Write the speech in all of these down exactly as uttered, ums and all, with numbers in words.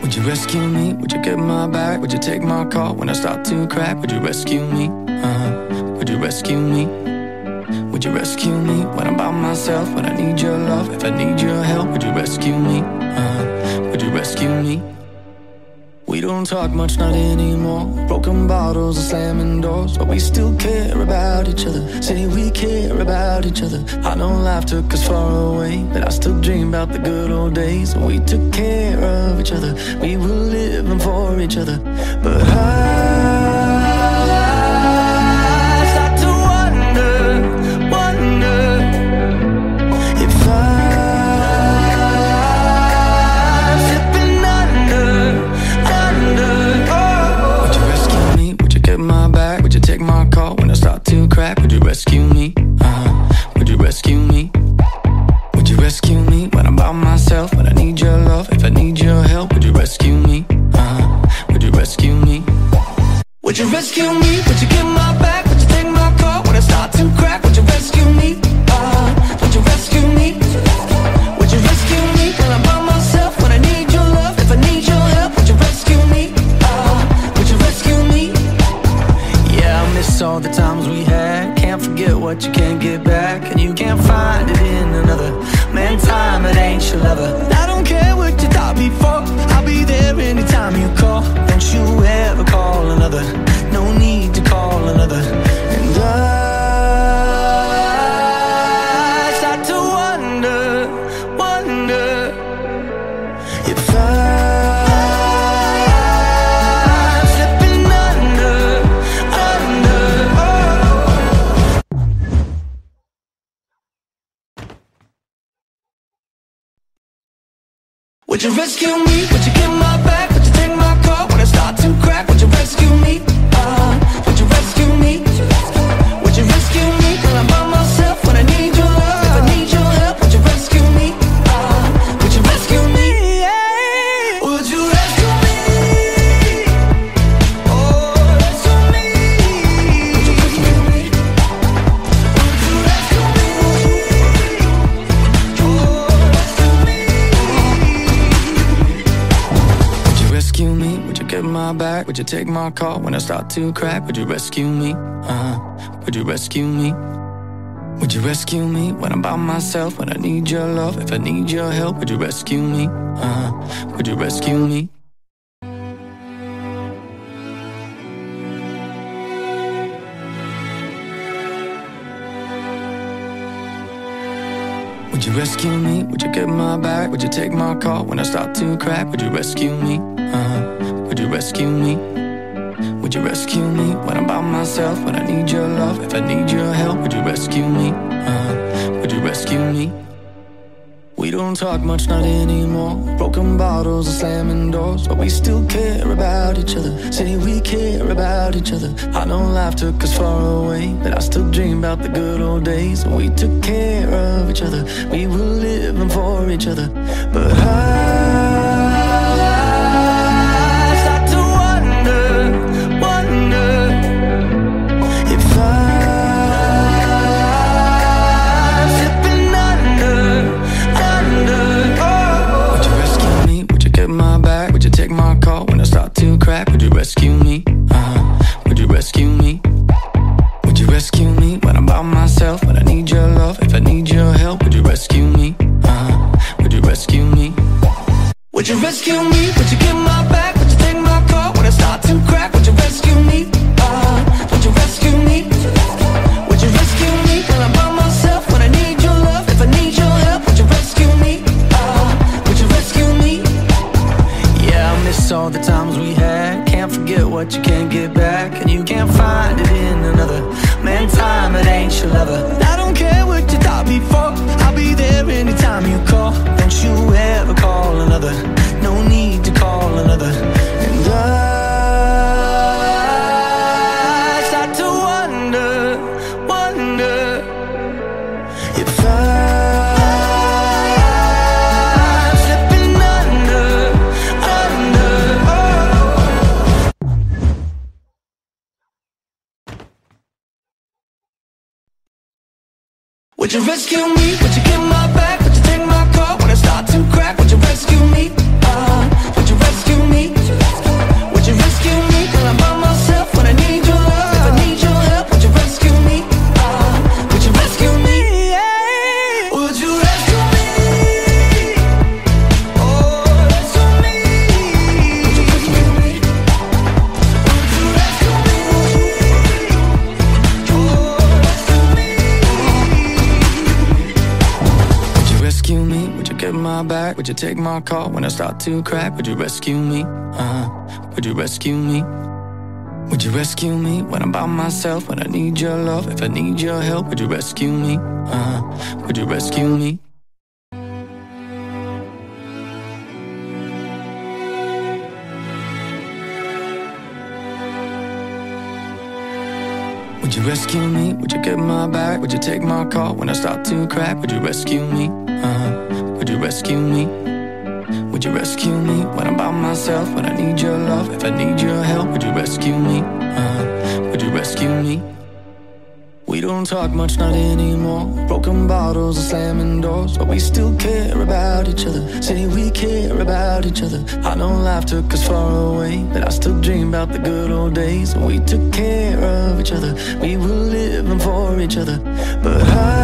Would you rescue me? Would you get my back? Would you take my call when I start to crack? Would you rescue me? Uh-huh. Would you rescue me? Would you rescue me when I'm by myself? When I need your love, if I need your help, would you rescue me? Uh-huh. Would you rescue me? We don't talk much, not anymore. Broken bottles and slamming doors, but we still care about each other. Say we care about each other. I know life took us far away, but I still dream about the good old days when we took care of each other. We were living for each other. But I start to wonder, wonder if I'm slipping under. Would you rescue me? Would you get my back? Would you take my call when I start to crack? Would you rescue me? Uh-huh. Would you rescue me? Would you rescue me when I'm by myself? When I need your love, if I need your help, would you rescue me? Uh-huh. Would you rescue me? Would you rescue me? Would you get my back? Would you take my call when I start to crack? Would you rescue me? Uh-huh. Would you rescue me? Would you rescue me when I'm by myself? When I need your love, if I need your help, would you rescue me? Uh-huh. Would you rescue me? Yeah, I miss all the times we had. Can't forget what you can't get back, and you can't find it in another. Man, time, it ain't your lover. I don't care what you thought before, I'll be there anytime you call. Don't you ever call another, no need to call another. And I start to wonder, wonder if I'm slipping under, under. Would you rescue me? Would you get my back? Would you take my call when I start to crack? Would you rescue me? Uh, would you rescue me? Would you rescue me when I'm by myself? When I need your love, if I need your help, would you rescue me? Uh, would you rescue me? Yeah. Would you rescue me? Oh, rescue me. Would you rescue me? Would you rescue me? Oh, rescue me. Would you rescue me? Would you get my back? Would you take my call when I start to crack? Would you rescue me? Uh-huh. Would you rescue me? Would you rescue me when I'm by myself? When I need your love, if I need your help, would you rescue me? Uh-huh. Would you rescue me? Would you rescue me? Would you get my back? Would you take my call when I start to crack? Would you rescue me? Uh-huh. Would you rescue me? Would you rescue me when I'm by myself? When I need your love, if I need your help, would you rescue me? Uh-huh. Would you rescue me? We don't talk much, not anymore. Broken bottles and slamming doors, but we still care about each other. Say we care about each other. I know life took us far away, but I still dream about the good old days when we took care of each other. We were living for each other. But I start to wonder, wonder if I'm slipping under, under. Would you rescue me? Would you get my back? Would you take my call when I start to crack? Would you rescue me? Uh-huh. Would you rescue me? Would you rescue me when I'm by myself? When I need your love, if I need your help, would you rescue me? Uh-huh. Would you rescue me? Would you rescue me? Would you get my back? Would you take my call when I start to crack? Would you rescue me? Uh, would you rescue me? Would you rescue me when I'm by myself? When I need your love, if I need your help, would you rescue me? Uh, would you rescue me? Yeah, I miss all the times we had. Can't forget what you can't get back, and you can't find it in another. Man, time, it ain't your lover. I don't care what you thought before, I'll be there anytime you call. Don't you ever call another, no need to call another. And I start to wonder, wonder if I'm slipping under, under. Would you rescue me? Would you get my back? Would you take my call when I start to crack? Would you rescue me? Uh, would you rescue me? my back? Would you take my call when I start to crack? Would you rescue me? Uh-huh. Would you rescue me? Would you rescue me when I'm by myself? When I need your love, if I need your help, would you rescue me? Uh-huh. Would you rescue me? Would you rescue me? Would you get my back? Would you take my call when I start to crack? Would you rescue me? Uh-huh. Would you rescue me? Would you rescue me when I'm by myself? When I need your love, if I need your help, would you rescue me? Uh-huh. Would you rescue me? We don't talk much, not anymore. Broken bottles and slamming doors, but we still care about each other. Say we care about each other. I know life took us far away, but I still dream about the good old days when we took care of each other. We were living for each other. But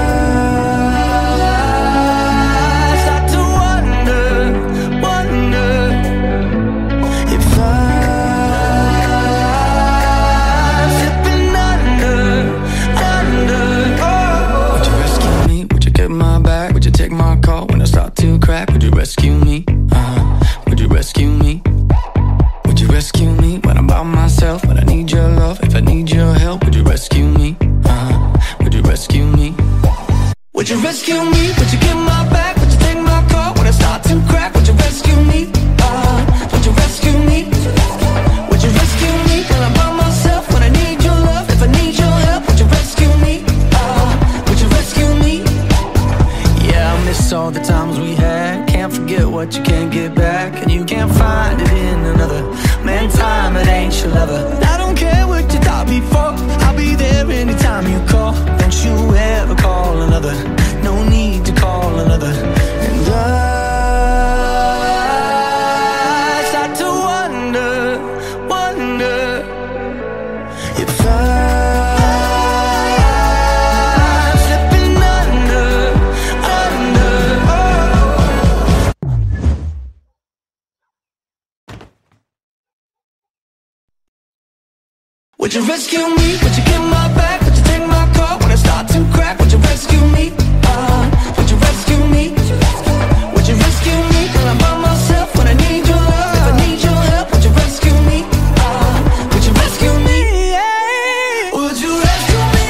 I start to wonder, wonder if I'm slipping under, under. Would you rescue me? Would you get my back? Would you take my call when I start to crack? Would you rescue me? Uh-huh. Would you rescue me? Would you rescue me when I'm by myself? When I need your love, if I need your help, would you rescue me? Uh-huh. Would you rescue me? Would you rescue me? Would you get my back? Would you take my call when I start to crack? Would you rescue me? Uh, would you rescue me? Would you rescue me when I'm by myself? When I need your love, if I need your help, would you rescue me? Uh, would you rescue me? Yeah, I miss all the times we had. Can't forget what you can't get back, and you can't find it in another. Man, time, it ain't your lover. I don't care what you thought before. I'll be there anytime you call. Don't you ever call another. No need to call another. And I start to wonder, wonder if I'm slipping under, under. Would you rescue me? Would you get my back? Would you take my call when I start to crack? Would you rescue me? Uh, would you rescue me? Would you rescue me when I'm by myself? When I need your love, if I need your help, would you rescue me? Uh, would you rescue me? Yeah. Would you rescue me?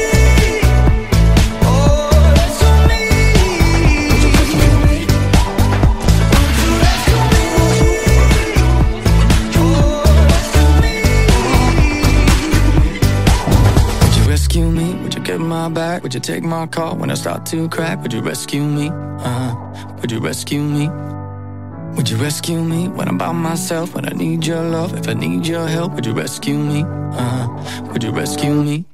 Oh, rescue me. Would you rescue me? Would you rescue me? Oh, rescue me. Would you rescue me? Would you get my back? Would you take my call when I start to crack? Would you rescue me? Uh-huh. Would you rescue me? Would you rescue me when I'm by myself? When I need your love, if I need your help, would you rescue me? Uh-huh. Would you rescue me?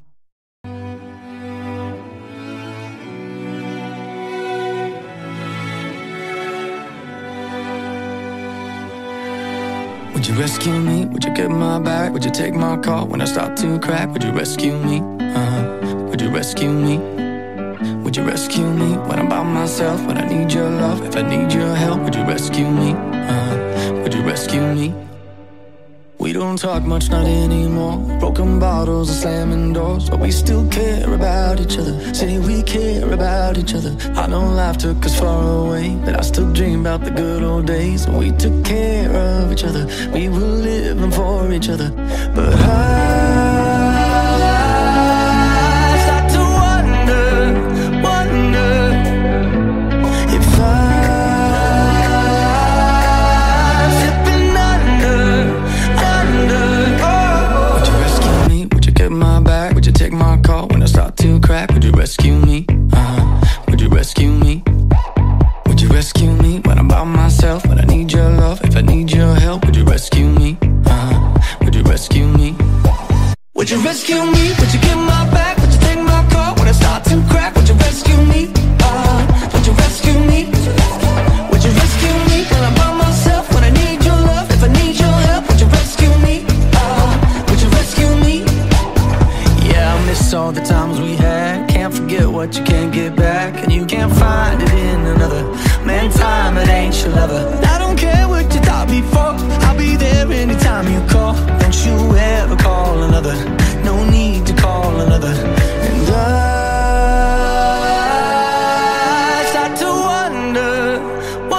Would you rescue me? Would you get my back? Would you take my call when I start to crack? Would you rescue me? Uh-huh. Would you rescue me? Would you rescue me when I'm by myself? When I need your love, if I need your help, would you rescue me? Uh-huh. Would you rescue me? We don't talk much, not anymore. Broken bottles and slamming doors, but we still care about each other. Say we care about each other. I know life took us far away, but I still dream about the good old days when we took care of each other. We were living for each other. But I start to wonder, wonder if I'm slipping under, under. Would you rescue me? Would you get my back? Would you take my call when I start to crack? Would you rescue me? Uh-huh. Would you rescue me? Would you rescue me when I'm by myself? When I need your love, if I need your help, would you rescue me? Uh-huh. Would you rescue me? Would you rescue me? Would you get my back? Would you take my call when I start to crack? Would you rescue me? Uh, would you rescue me? Would you rescue me when I'm by myself? When I need your love, if I need your help, would you rescue me? Uh, would you rescue me? Yeah, I miss all the times we had. Can't forget what you can't get back, and you can't find it in another. Man, time, it ain't your lover. I don't care what you thought before. I'll be there anytime you call. Don't you ever call another. No need to call another. And I start to wonder,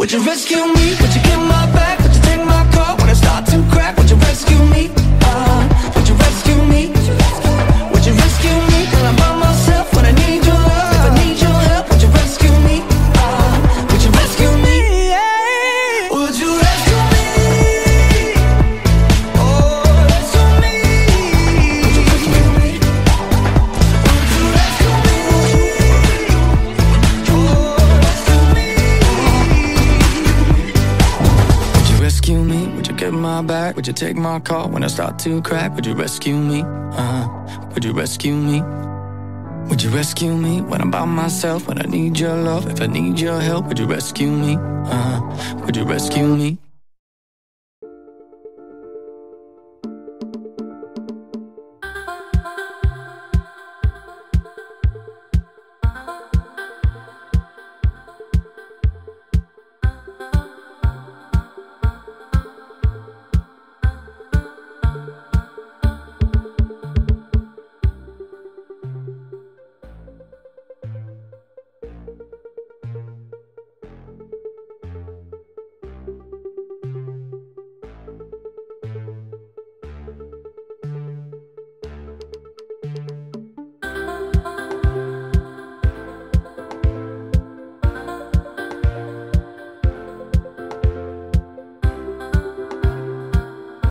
Would you rescue me? Would you get my back? Would you take my call when I start to crack? Would you rescue me? Uh, would you rescue me? Would you rescue me when I'm by myself? When I need your love, if I need your help, would you rescue me? Uh, would you rescue me? Yeah. Would you rescue me? Oh, rescue me. Would you rescue me? Would you rescue me? Oh, rescue me. Would you rescue me? Would you get my back? Would you take my call when I start to crack? Would you rescue me? Uh, would you rescue me? Would you rescue me when I'm by myself? When I need your love, if I need your help, would you rescue me? Uh, would you rescue me?